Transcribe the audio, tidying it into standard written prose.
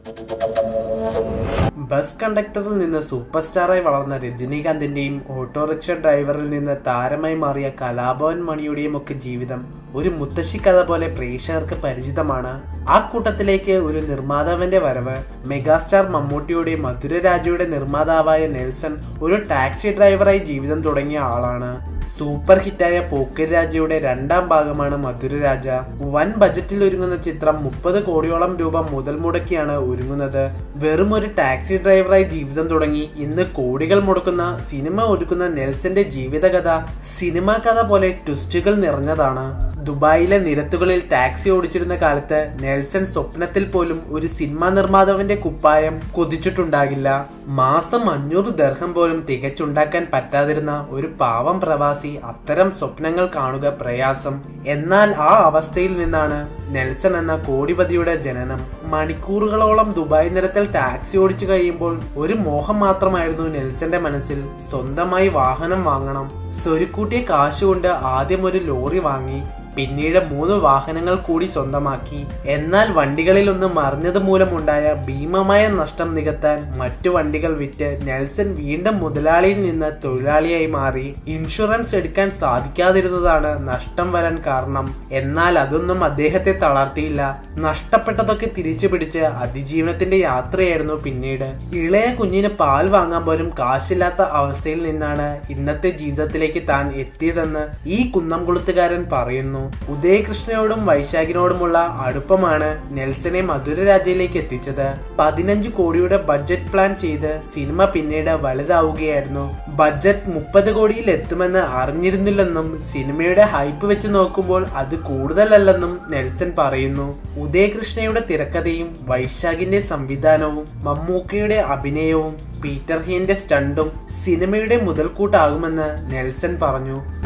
Bus കണ്ടക്ടറിൽ നിന്ന് super സ്റ്റാറായി വളർന്ന രജനീകാന്തിന്റെയും autorickshaw ഡ്രൈവറിൽ നിന്ന് താരമായി മാറിയ കലാഭവൻ മണിയുടെയും ഒക്കെ ജീവിതം ഒരു മുത്തശ്ശി കഥ പോലെ പ്രേക്ഷകർക്ക് പരിചിതമാണ്. ആ കൂട്ടത്തിലേക്ക് ഒരു നിർമ്മാതാവിന്റെ വരവ്. മെഗാസ്റ്റാർ മമ്മൂട്ടിയുടെ മധുരരാജയുടെ നിർമ്മാതാവായ നെൽസൺ ഒരു ടാക്സി ഡ്രൈവറായി ജീവിതം തുടങ്ങിയ ആളാണ്. സൂപ്പർ ഹിറ്റായ പോക്കിരി രാജയുടെ രണ്ടാം ഭാഗമാണ് മധുരരാജ. വൻ ബജറ്റിൽ ഒരുങ്ങുന്ന ചിത്രം 30 കോടിയോളം രൂപ മുതൽ മുടക്കിയാണ് ഒരുങ്ങുന്നത്. വെറും ഒരു ടാക്സി ഡ്രൈവറായി ജീവിതം തുടങ്ങി ഇന്ന് കോടികൾ മുടക്കുന്ന സിനിമ ഒരുക്കുന്ന നെൽസന്റെ ജീവിതകഥ സിനിമാ കഥ പോലെ ട്വിസ്റ്റുകൾ നിറഞ്ഞതാണ്. ദുബായിലെ നിരത്തുകളിൽ ടാക്സി ഓടിച്ചിരുന്ന കാലത്ത് നെൽസൺ സ്വപ്നത്തിൽ പോലും ഒരു സിനിമാ നിർമ്മാതാവിന്റെ കുപ്പായം കൊതിച്ചിട്ടുണ്ടാകില്ല. മാസം 500 ദിർഹം പോലും തികച്ചുണ്ടാക്കാൻ പറ്റാതിരുന്ന ഒരു പാവം പ്രവാസി അത്തരം സ്വപ്നങ്ങൾ കാണുക പ്രയാസം. എന്നാൽ ആ അവസ്ഥയിൽ നിന്നാണ് നെൽസൺ എന്ന കോടിപതിയുടെ ജനനം. മണിക്കൂറുകളോളം ദുബായ് നിരത്തിൽ ടാക്സി ഓടിച്ചു കഴിയുമ്പോൾ ഒരു മോഹം മാത്രമായിരുന്നു നെൽസന്റെ മനസ്സിൽ. സ്വന്തമായി വാഹനം വാങ്ങണം. സ്വരുക്കൂട്ടിയ കാശുകൊണ്ട് ആദ്യം ഒരു ലോറി വാങ്ങി. പിന്നീട് 3 വാഹനങ്ങൾ കൂടി സ്വന്തമാക്കി. എന്നാൽ വണ്ടികളിലൊന്ന് മറിഞ്ഞത് മൂലമുണ്ടായ ഭീമമായ നഷ്ടം നികത്താൻ മറ്റു വണ്ടികൾ വിറ്റ് നെൽസൺ വീണ്ടും മുതലാളിയിൽ നിന്ന് തൊഴിലാളിയായി മാറി. ഇൻഷുറൻസ് എടുക്കാൻ സാധിക്കാതിരുന്നതാണ് നഷ്ടം വരാൻ കാരണം. എന്നാൽ അതൊന്നും അദ്ദേഹത്തെ തളർത്തിയില്ല. നഷ്ടപ്പെട്ടതൊക്കെ തിരിച്ചു പിടിച്ച് അതിജീവനത്തിന്റെ യാത്രയായിരുന്നു പിന്നീട്. ഇളയ കുഞ്ഞിന് പാൽ വാങ്ങാൻ പോലും കാശില്ലാത്ത അവസ്ഥയിൽ നിന്നാണ് ഇന്നത്തെ ജീവിതത്തിലേക്ക് താൻ എത്തിയതെന്ന് ഈ കുന്നംകുളത്തുകാരൻ പറയുന്നു. ഉദയകൃഷ്ണയോടും വൈശാഖിനോടുമുള്ള അടുപ്പമാണ് നെൽസനെ മധുരരാജയിലേക്ക് എത്തിച്ചത്. 15 കോടിയുടെ ബഡ്ജറ്റ് പ്ലാൻ ചെയ്ത് സിനിമ പിന്നീട് വലുതാവുകയായിരുന്നു. ബഡ്ജറ്റ് 30 കോടിയിൽ എത്തുമെന്ന് അറിഞ്ഞിരുന്നില്ലെന്നും സിനിമയുടെ ഹൈപ്പ് വെച്ച് നോക്കുമ്പോൾ അത് കൂടുതലല്ലെന്നും നെൽസൺ പറയുന്നു. ഉദയകൃഷ്ണയുടെ തിരക്കഥയും വൈശാഖിന്റെ സംവിധാനവും മമ്മൂക്കയുടെ അഭിനയവും പീറ്റർ ഹീന്റെ സ്റ്റണ്ടും സിനിമയുടെ മുതൽക്കൂട്ടാകുമെന്ന് നെൽസൺ പറഞ്ഞു.